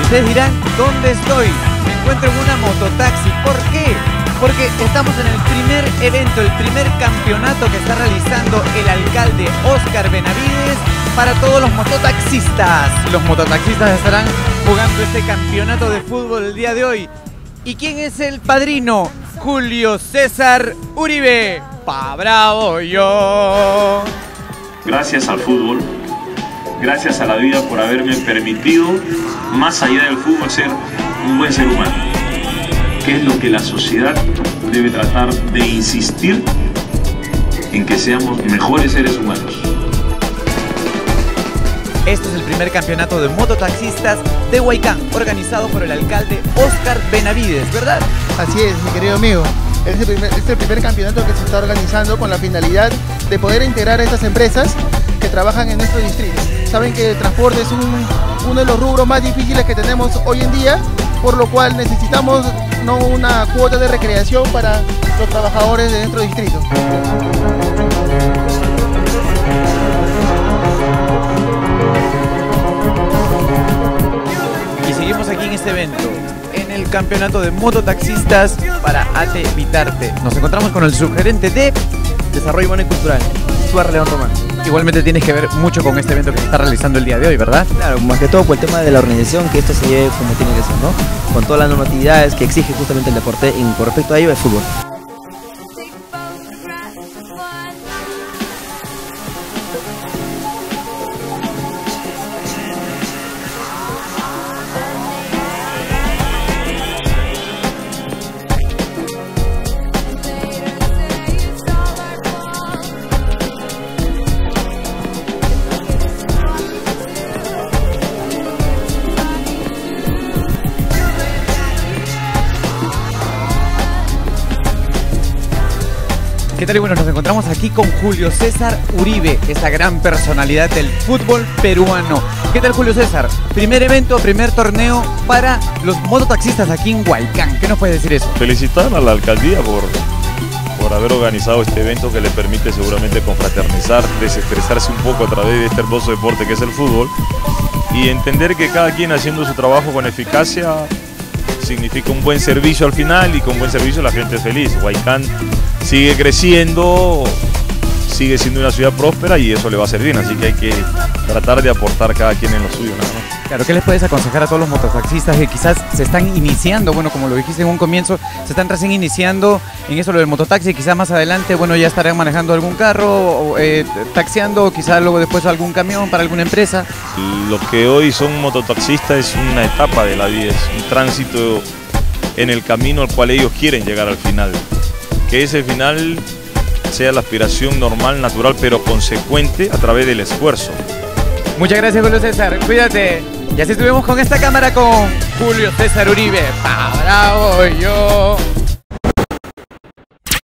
Ustedes dirán, ¿dónde estoy? Me encuentro en una mototaxi. ¿Por qué? Porque estamos en el primer evento, el primer campeonato que está realizando el alcalde Óscar Benavides para todos los mototaxistas. Los mototaxistas estarán jugando este campeonato de fútbol el día de hoy. ¿Y quién es el padrino? Julio César Uribe. ¡Pa bravo yo! Gracias al fútbol, gracias a la vida por haberme permitido, más allá del fútbol, ser un buen ser humano, que es lo que la sociedad debe tratar de insistir en que seamos mejores seres humanos. Este es el primer campeonato de mototaxistas de Huaycán, organizado por el alcalde Óscar Benavides, ¿verdad? Así es, mi querido amigo. Este es el primer campeonato que se está organizando con la finalidad de poder integrar a estas empresas que trabajan en nuestro distrito. Saben que el transporte es uno de los rubros más difíciles que tenemos hoy en día, por lo cual necesitamos una cuota de recreación para los trabajadores de nuestro distrito. Y seguimos aquí en este evento, en el campeonato de mototaxistas para ATE Vitarte. Nos encontramos con el subgerente de Desarrollo Humano y Cultural, Suar León Román. Igualmente tienes que ver mucho con este evento que se está realizando el día de hoy, ¿verdad? Claro, más que todo por el tema de la organización, que esto se lleve como tiene que ser, ¿no? Con todas las normatividades que exige justamente el deporte y con respecto a ello el fútbol. ¿Qué tal? Y bueno, nos encontramos aquí con Julio César Uribe, esa gran personalidad del fútbol peruano. ¿Qué tal, Julio César? Primer evento, primer torneo para los mototaxistas aquí en Huaycán. ¿Qué nos puede decir eso? Felicitar a la alcaldía por haber organizado este evento que le permite seguramente confraternizar, desestresarse un poco a través de este hermoso deporte que es el fútbol y entender que cada quien haciendo su trabajo con eficacia significa un buen servicio al final y con buen servicio la gente es feliz. Huaycán sigue creciendo, sigue siendo una ciudad próspera y eso le va a servir, así que hay que tratar de aportar cada quien en lo suyo, nada más. Claro, ¿qué les puedes aconsejar a todos los mototaxistas que quizás se están iniciando? Bueno, como lo dijiste en un comienzo, se están recién iniciando en eso lo del mototaxi, quizás más adelante, bueno, ya estarán manejando algún carro, taxiando, o quizás luego después algún camión para alguna empresa. Lo que hoy son mototaxistas es una etapa de la vida, es un tránsito en el camino al cual ellos quieren llegar al final. Que ese final sea la aspiración normal, natural, pero consecuente a través del esfuerzo. Muchas gracias, Julio César. Cuídate. Y así estuvimos con esta cámara con Julio César Uribe. ¡Pa bravo yo!